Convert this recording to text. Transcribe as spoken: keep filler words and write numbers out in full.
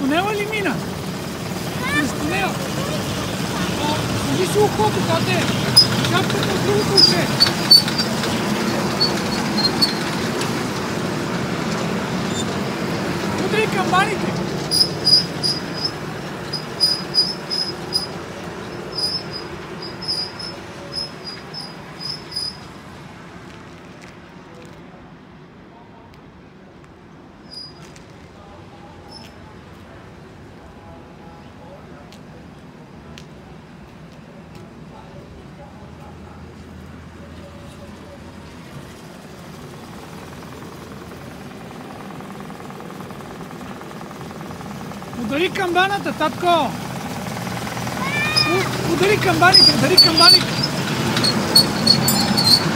тунела ли мина? През тунела. Сложи си ухото, къде? Шапката от другото уше. Удряй камбаните. Удари камбаната, татко! Удари камбаните, удари камбаните!